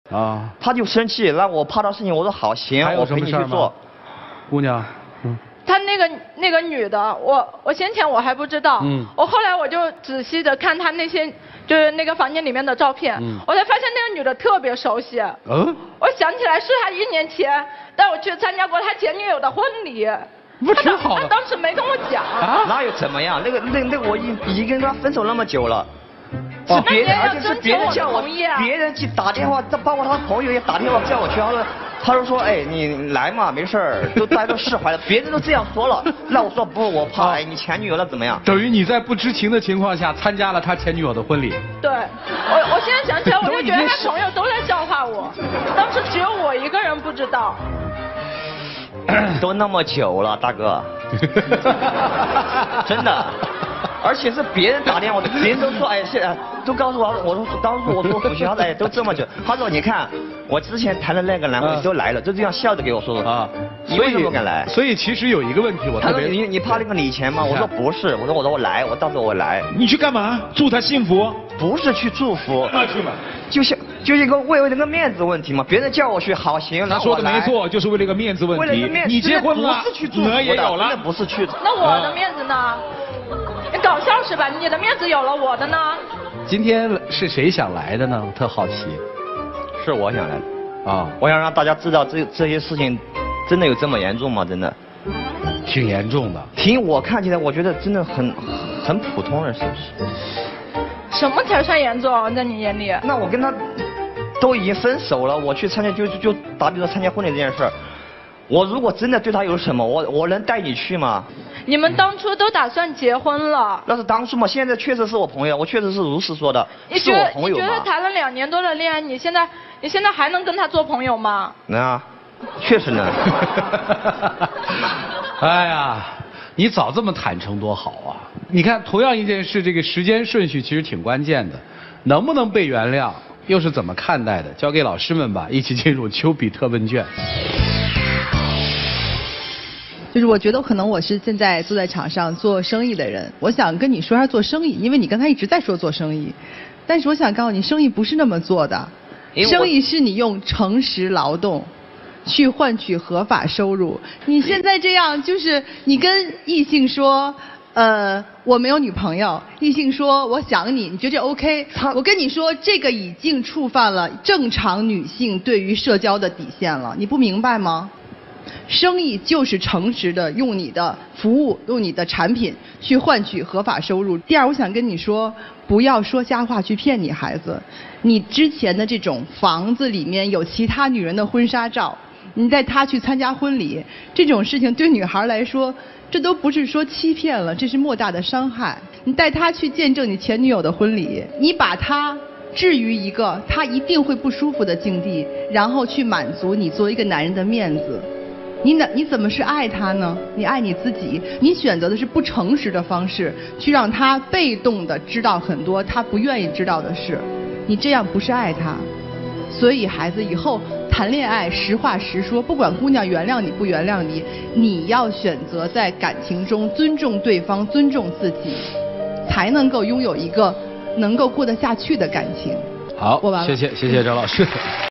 啊， 他就生气，让我怕他事情，我说好行，我陪你去做。 姑娘， 他那个女的，我先前我还不知道，我后来我就仔细的看他那些就是那个房间里面的照片，我才发现那个女的特别熟悉。我想起来是他1年前带我去参加过他前女友的婚礼。 不挺好的？ 他当时没跟我讲。 哪有怎么样？那个我已经跟他分手那么久了。 是别人，而且是别人叫我， 别人去打电话，包括他朋友也打电话叫我去，他说哎你来嘛没事儿，大家都释怀了，别人都这样说了，那我说不，我怕哎你前女友了怎么样？ 等于你在不知情的情况下参加了他前女友的婚礼。 对，我现在想起来，我就觉得他朋友都在笑话我，当时只有我一个人不知道。 都那么久了，大哥，真的。而且是别人打电话，别人都说，哎，都告诉我，我说福星，哎，都这么久。他说，你看，我之前谈的那个男朋友都来了，就这样笑着给我说啊，你为什么不敢来？ 所以其实有一个问题，我特别， 你怕那个礼钱吗？我说不是，我说我来，我到时候我来。 你去干嘛？祝他幸福？ 不是去祝福。 那去吧。 就一个为了个面子问题嘛，别人叫我去，好行， 他说的没错，就是为了个面子问题。 为了个面子， 你结婚了， 不是去祝福的， 也有了， 那不是去。 那我的面子呢？你搞笑是吧？你的面子有了，我的呢？ 今天是谁想来的呢？特好奇。 是我想来的啊！我想让大家知道这些事情真的有这么严重吗？真的。 挺严重的。 凭我看起来，我觉得真的很普通了，是不是？ 什么才算严重？在你眼里？ 那我跟他都已经分手了，我去参加就打比说参加婚礼这件事，我如果真的对他有什么，我能带你去吗？ 你们当初都打算结婚了？ 那是当初嘛，现在确实是我朋友，我确实是如实说的，是我朋友嘛。 你觉得谈了2年多的恋爱，你现在还能跟他做朋友吗？ 能啊，确实能。 哎呀，你早这么坦诚多好啊！你看，同样一件事，这个时间顺序其实挺关键的，能不能被原谅，又是怎么看待的？交给老师们吧，一起进入丘比特问卷。 就是我觉得可能我是现在坐在场上做生意的人，我想跟你说一下做生意，因为你刚才一直在说做生意，但是我想告诉你，生意不是那么做的，生意是你用诚实劳动去换取合法收入。你现在这样，就是你跟异性说，我没有女朋友，异性说我想你，你觉得这 OK？ 我跟你说，这个已经触犯了正常女性对于社交的底线了，你不明白吗？生意就是诚实的用你的服务、用你的产品去换取合法收入。第二，我想跟你说，不要说瞎话去骗你孩子。你之前的这种房子里面有其他女人的婚纱照，你带她去参加婚礼，这种事情对女孩来说，这都不是说欺骗了，这是莫大的伤害。你带她去见证你前女友的婚礼，你把她置于一个她一定会不舒服的境地，然后去满足你作为一个男人的面子。你怎么是爱他呢？你爱你自己，你选择的是不诚实的方式，去让他被动的知道很多他不愿意知道的事，你这样不是爱他。所以孩子以后谈恋爱实话实说，不管姑娘原谅你不原谅你，你要选择在感情中尊重对方，尊重自己，才能够拥有一个能够过得下去的感情。 好，谢谢张老师。